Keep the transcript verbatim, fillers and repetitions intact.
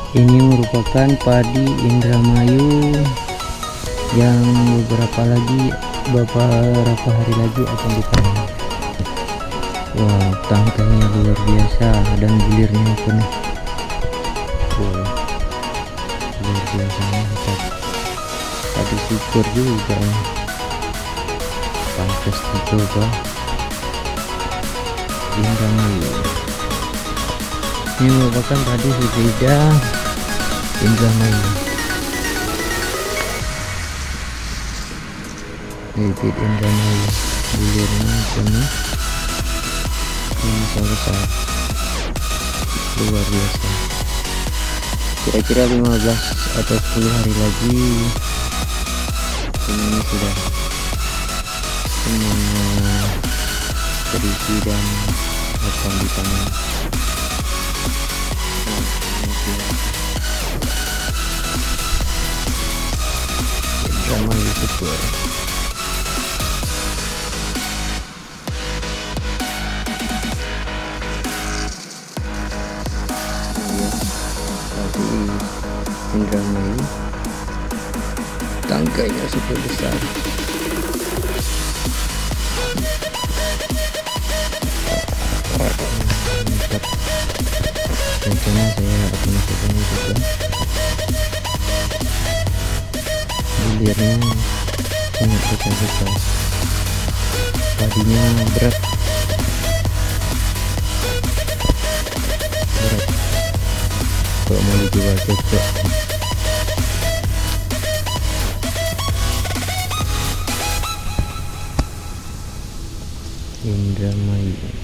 Ini merupakan padi Indramayu yang beberapa lagi beberapa hari lagi akan dipanen. Wow, tangkainya luar biasa dan bulirnya penuh. Wow, luar biasa mantap. Padi syukur juga ya. Pantas dicoba. Indramayu. Ini merupakan padi hibrida Indramayu. Hibrid Indramayu, bulirnya penuh, ini besar, luar biasa. Kira-kira lima belas atau sepuluh hari lagi ini sudah semuanya terisi dan akan dipanen. Indramayu syukur. Indramayu, tangkainya super besar. Mantap. Rencana saya akan masukkan juga. Bulirnya sangat besar-besar. Padinya berat. Berat. Kalau mau dijual cocok. Indramayu.